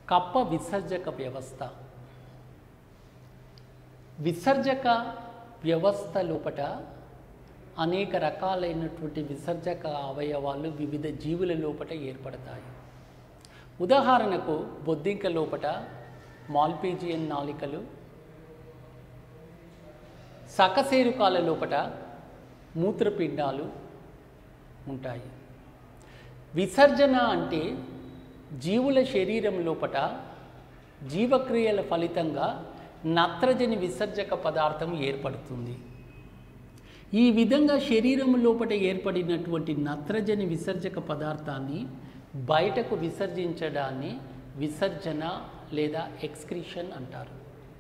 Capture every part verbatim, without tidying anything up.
కప్ప విసర్జక వ్యవస్థ. విసర్జక వ్యవస్థ లోపట అనేక రకాలైనటువంటి విసర్జక అవయవాలు వివిధ జీవుల లోపట ఏర్పడతాయి. ఉదాహరణకు బొద్దింక లోపట మాల్పీజియన్ నాళికలు, సకశేరుకాల లోపట మూత్రపిండాలు ఉంటాయి. విసర్జన అంటే జీవుల శరీరం లోపట జీవక్రియల ఫలితంగా నత్రజని విసర్జక పదార్థం ఏర్పడుతుంది. ఈ విధంగా శరీరం లోపట ఏర్పడినటువంటి నత్రజని విసర్జక పదార్థాన్ని బయటకు విసర్జించడాన్ని విసర్జన లేదా ఎక్స్క్రీషన్ అంటారు.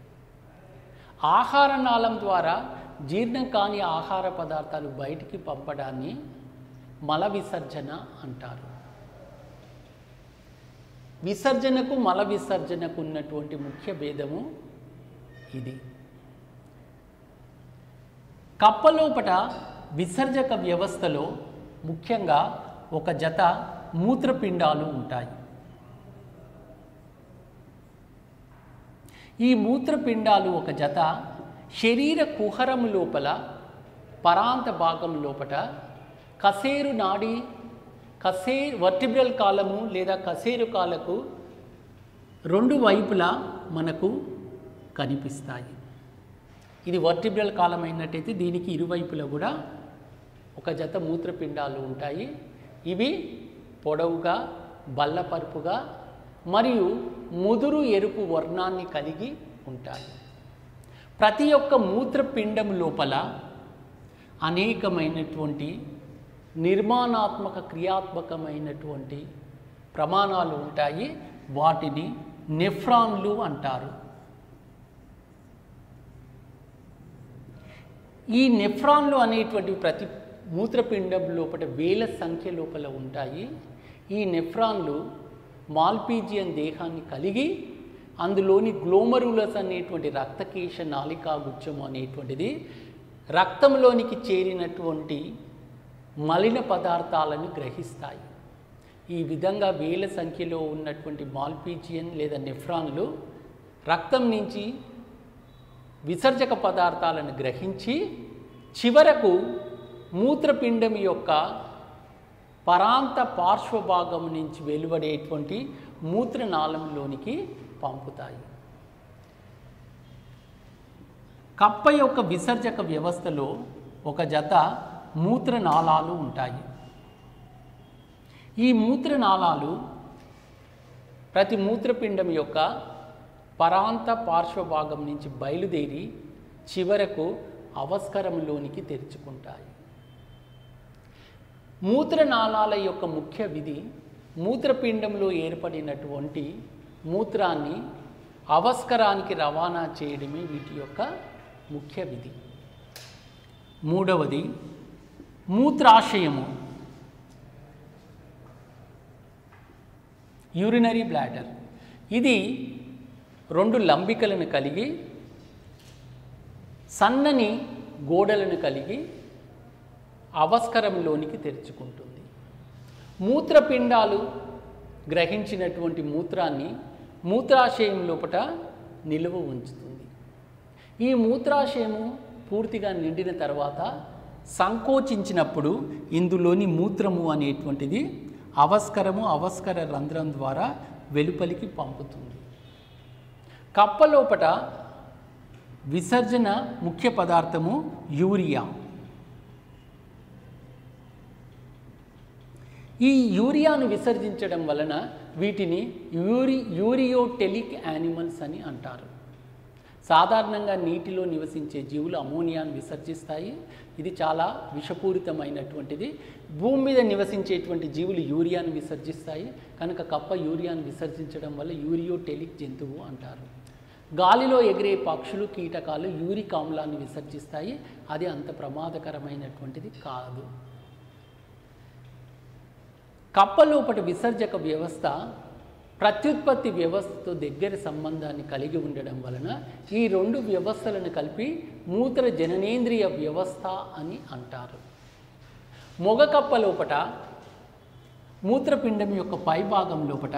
ఆహార నాళం ద్వారా జీర్ణం కాని ఆహార పదార్థాలు బయటికి పంపడాన్ని మల విసర్జన అంటారు. విసర్జనకు మల విసర్జనకు ఉన్నటువంటి ముఖ్య భేదము ఇది. కప్పలోపట విసర్జక వ్యవస్థలో ముఖ్యంగా ఒక జత మూత్రపిండాలు ఉంటాయి. ఈ మూత్రపిండాలు ఒక జత శరీర కుహరం లోపల పరాంత భాగం లోపట కశేరు నాడి కశే వర్టిబ్రల్ కాలము లేదా కశేరు కాలకు రెండు వైపులా మనకు కనిపిస్తాయి. ఇది వర్టిబ్రల్ కాలం అయినట్టయితే దీనికి ఇరువైపులా కూడా ఒక జత మూత్రపిండాలు ఉంటాయి. ఇవి పొడవుగా బల్లపరుపుగా మరియు ముదురు ఎరుపు వర్ణాన్ని కలిగి ఉంటాయి. ప్రతి ఒక్క మూత్రపిండం లోపల అనేకమైనటువంటి నిర్మాణాత్మక క్రియాత్మకమైనటువంటి ప్రమాణాలు ఉంటాయి. వాటిని నెఫ్రాన్లు అంటారు. ఈ నెఫ్రాన్లు అనేటువంటి ప్రతి మూత్రపిండం లోపల వేల సంఖ్య లోపల ఉంటాయి. ఈ నెఫ్రాన్లు మాల్పీజియన్ దేహాన్ని కలిగి అందులోని గ్లోమరులస్ అనేటువంటి రక్తకేశ నాళికా గుచ్చము అనేటువంటిది రక్తంలోనికి చేరినటువంటి మలిన పదార్థాలను గ్రహిస్తాయి. ఈ విధంగా వేల సంఖ్యలో ఉన్నటువంటి మాల్పీజియన్ లేదా నెఫ్రాన్లు రక్తం నుంచి విసర్జక పదార్థాలను గ్రహించి చివరకు మూత్రపిండం యొక్క పరాంత పార్శ్వభాగం నుంచి వెలువడేటువంటి మూత్రనాళంలోనికి పంపుతాయి. కప్ప యొక్క విసర్జక వ్యవస్థలో ఒక జత మూత్రనాళాలు ఉంటాయి. ఈ మూత్రనాళాలు ప్రతి మూత్రపిండం యొక్క పరాంత పార్శ్వభాగం నుంచి బయలుదేరి చివరకు అవస్కరంలోనికి తెరుచుకుంటాయి. మూత్రనాళాల యొక్క ముఖ్య విధి మూత్రపిండంలో ఏర్పడినటువంటి మూత్రాన్ని అవస్కరానికి రవాణా చేయడమే వీటి యొక్క ముఖ్య విధి. మూడవది మూత్రాశయము, యూరినరీ బ్లాడర్. ఇది రెండు లంబికలను కలిగి సన్నని గోడలను కలిగి అవస్కరంలోనికి తెరుచుకుంటుంది. మూత్రపిండాలు గ్రహించినటువంటి మూత్రాన్ని మూత్రాశయం లోపల నిలువ ఉంచుతుంది. ఈ మూత్రాశయము పూర్తిగా నిండిన తర్వాత సంకోచించినప్పుడు ఇందులోని మూత్రము అనేటువంటిది అవస్కరము అవస్కర రంధ్రం ద్వారా వెలుపలికి పంపుతుంది. కప్ప లోపల విసర్జన ముఖ్య పదార్థము యూరియా. ఈ యూరియాను విసర్జించడం వలన వీటిని యూరి యూరియోటెలిక్ యానిమల్స్ అని అంటారు. సాధారణంగా నీటిలో నివసించే జీవులు అమోనియాను విసర్జిస్తాయి. ఇది చాలా విషపూరితమైనటువంటిది. భూమి మీద నివసించేటువంటి జీవులు యూరియాను విసర్జిస్తాయి. కనుక కప్ప యూరియాను విసర్జించడం వల్ల యూరియోటెలిక్ జంతువు అంటారు. గాలిలో ఎగిరే పక్షులు కీటకాలు యూరిక్ ఆమ్లాన్ని విసర్జిస్తాయి. అది అంత ప్రమాదకరమైనటువంటిది కాదు. కప్ప లోపటి విసర్జక వ్యవస్థ ప్రత్యుత్పత్తి వ్యవస్థతో దగ్గర సంబంధాన్ని కలిగి ఉండడం వలన ఈ రెండు వ్యవస్థలను కలిపి మూత్ర జననేంద్రియ వ్యవస్థ అని అంటారు. మొగ కప్ప లోపట మూత్రపిండం యొక్క పైభాగం లోపట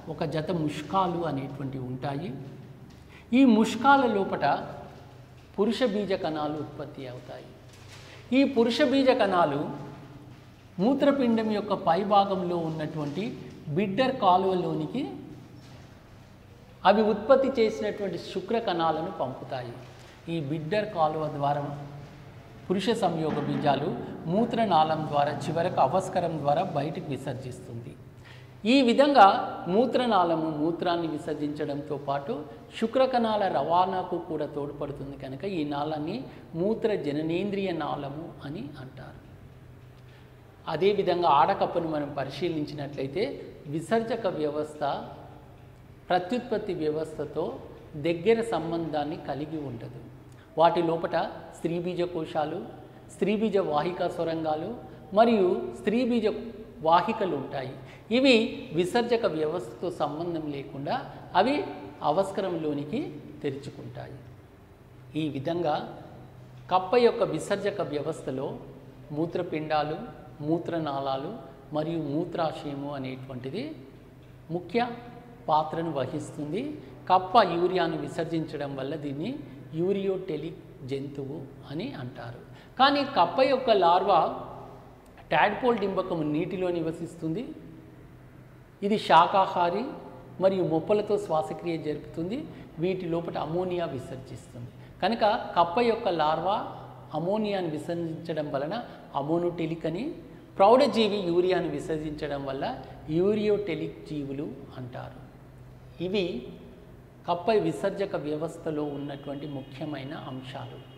ఒక జత ముష్కాలు అనేటువంటివి ఉంటాయి. ఈ ముష్కాల లోపట పురుష బీజ కణాలు ఉత్పత్తి అవుతాయి. ఈ పురుష బీజ కణాలు మూత్రపిండం యొక్క పై భాగంలో ఉన్నటువంటి బిడ్డర్ కాలువలోనికి అవి ఉత్పత్తి చేసినటువంటి శుక్ర కణాలను పంపుతాయి. ఈ బిడ్డర్ కాలువ ద్వారా పురుష సంయోగ బీజాలు మూత్రనాళం ద్వారా చివరకు అవస్కరం ద్వారా బయటికి విసర్జిస్తుంది. ఈ విధంగా మూత్రనాళము మూత్రాన్ని విసర్జించడంతో పాటు శుక్రకణాల రవాణాకు కూడా తోడ్పడుతుంది కనుక ఈ నాళాన్ని మూత్ర జననేంద్రియ నాళము అని అంటారు. అదేవిధంగా ఆడకప్పను మనం పరిశీలించినట్లయితే విసర్జక వ్యవస్థ ప్రత్యుత్పత్తి వ్యవస్థతో దగ్గర సంబంధాన్ని కలిగి ఉండదు. వాటి లోపట స్త్రీబీజ కోశాలు, స్త్రీబీజ వాహిక సొరంగాలు మరియు స్త్రీబీజ వాహికలు ఉంటాయి. ఇవి విసర్జక వ్యవస్థతో సంబంధం లేకుండా అవి అవస్కరంలోనికి తెరుచుకుంటాయి. ఈ విధంగా కప్ప యొక్క విసర్జక వ్యవస్థలో మూత్రపిండాలు, మూత్రనాళాలు మరియు మూత్రాశయము అనేటువంటిది ముఖ్య పాత్రను వహిస్తుంది. కప్ప యూరియాను విసర్జించడం వల్ల దీన్ని యూరియోటెలిక్ జంతువు అని అంటారు. కానీ కప్ప యొక్క లార్వా టాడ్పోల్ డింబకము నీటిలో నివసిస్తుంది. ఇది శాకాహారి మరియు మొప్పలతో శ్వాసక్రియ జరుపుతుంది. వీటి లోపల అమోనియా విసర్జిస్తుంది. కనుక కప్ప యొక్క లార్వా అమోనియాను విసర్జించడం వలన అమోనోటెలిక్ అని, ప్రౌఢజీవి యూరియాను విసర్జించడం వల్ల యూరియోటెలిక్ జీవులు అంటారు. ఇవి కప్ప విసర్జక వ్యవస్థలో ఉన్నటువంటి ముఖ్యమైన అంశాలు.